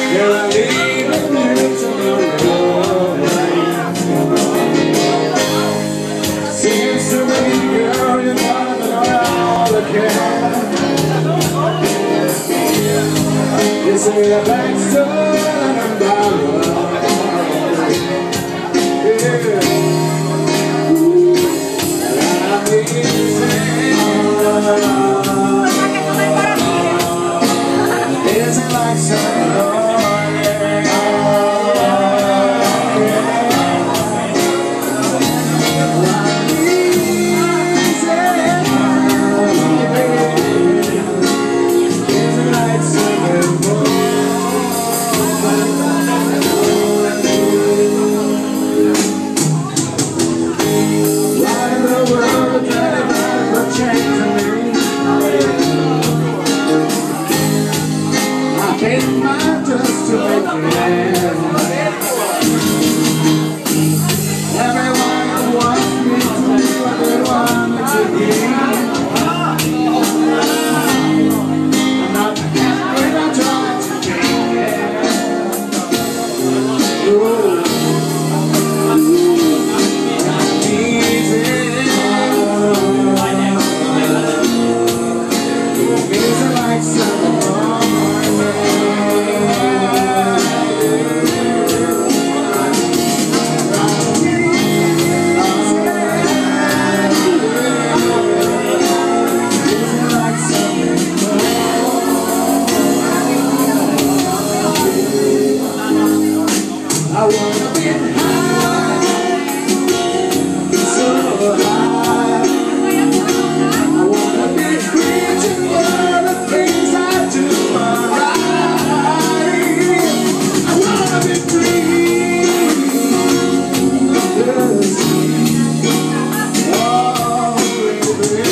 You're leaving me tomorrow. Seems to me, girl, you're driving around the car. You say you're back soon and I'm borrowed. Just to make it end. Everyone wants me to be what they want me to be. I'm not happy, I'm trying to make it. Easy like summer. I wanna get high, so high. I wanna be free to all the things I do alright. I wanna be free, yes. Oh, baby.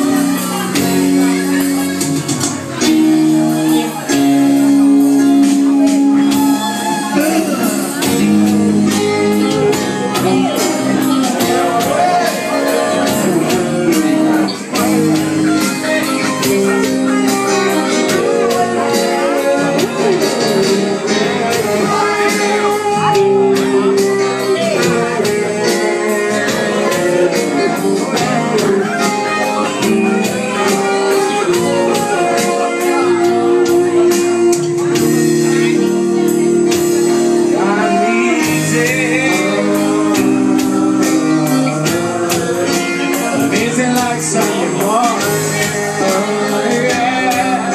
Like Sunday morning, oh yeah,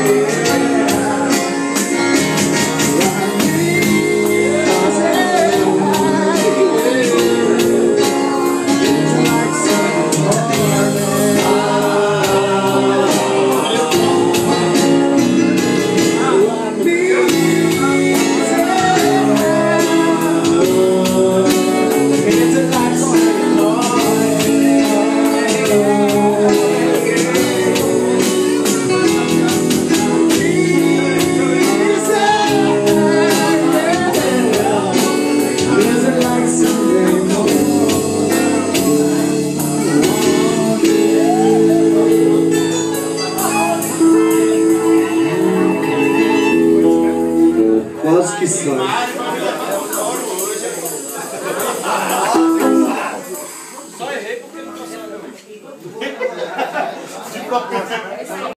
like Sunday Quase que sai.